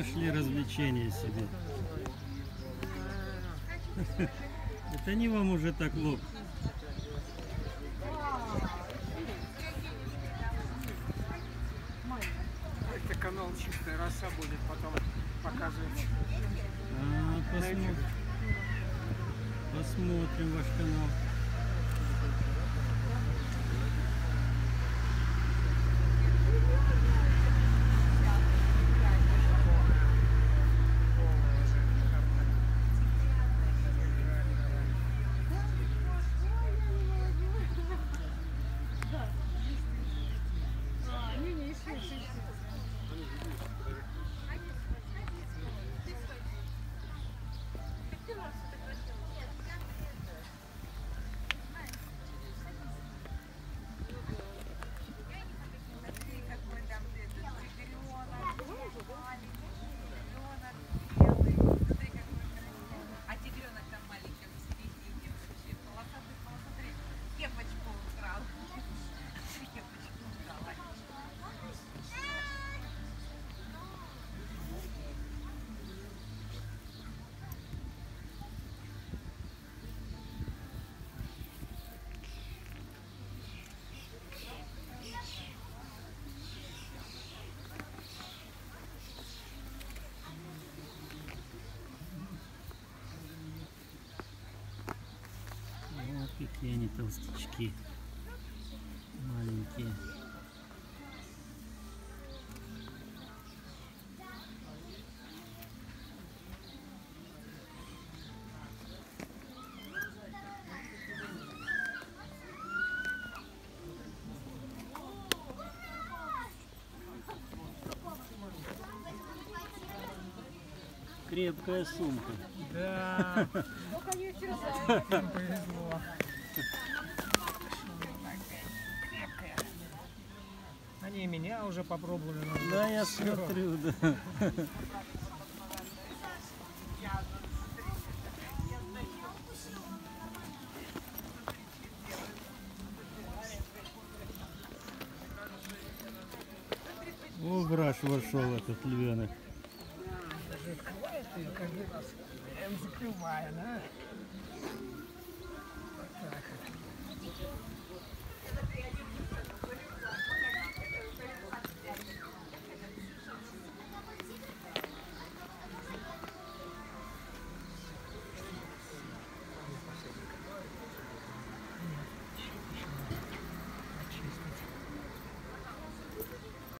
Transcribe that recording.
нашли развлечения себе. Это не вам уже так лоб. Это канал «Чистая роса» будет потом показывать. Посмотрим ваш канал. Вот какие они толстячки. Маленькие. Крепкая сумка. Да. Повезло. Они меня уже попробовали. Да, я смотрю, да. О, браш вошел этот львенок. Даже открывает ее каждый раз. Я закрываю, да?